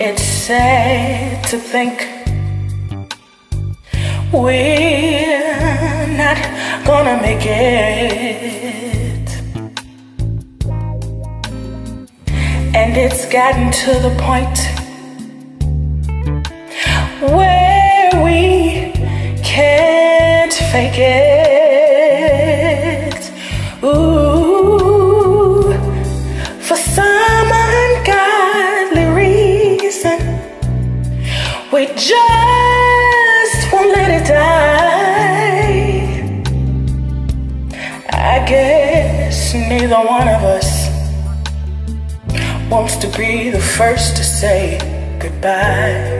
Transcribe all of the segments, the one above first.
It's sad to think we're not gonna make it. And it's gotten to the point where we can't fake it. Ooh, for some ungodly reason, we just won't let it die. I guess neither one of us wants to be the first to say goodbye.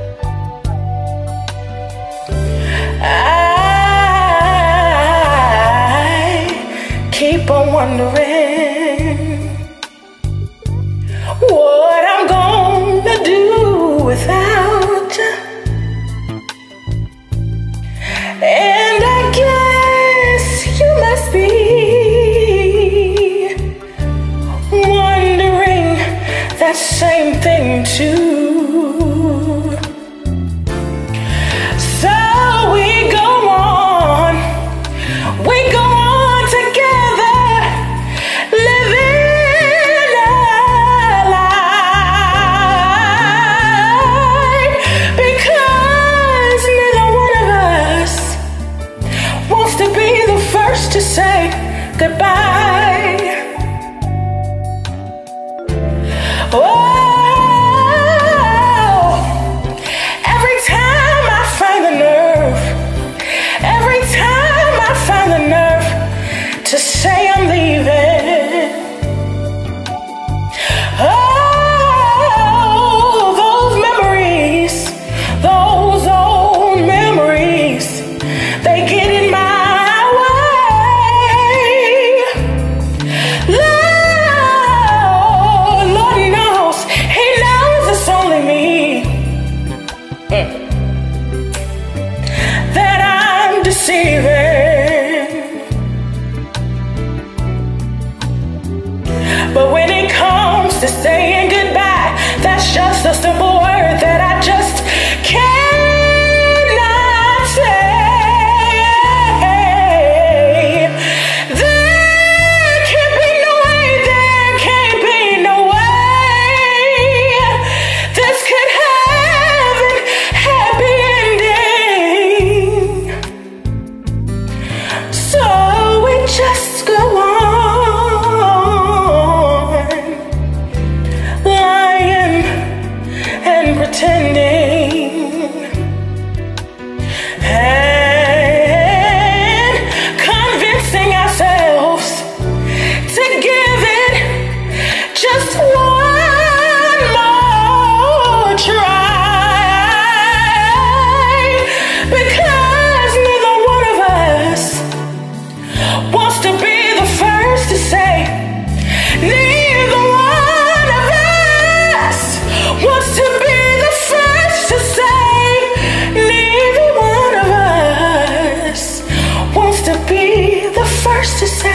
I keep on wondering what I'm gonna do without you. And I guess you must be wondering that same thing too. So we go on together, living a life, because neither one of us wants to be the first to say goodbye. Oh, every time I find the nerve, every time I find the nerve to say I'm leaving, oh, those memories, those old memories, they get in my that I'm deceiving. But when it comes to saying goodbye, that's just a simple word that I just cannot say. There can't be no way, there can't be no way this could have an happy ending. So we just go on lying and pretending and convincing ourselves to give it just one more try, because neither one of us wants to be the first to say. Neither one of us wants to be the first to say. Neither one of us wants to be the first to say.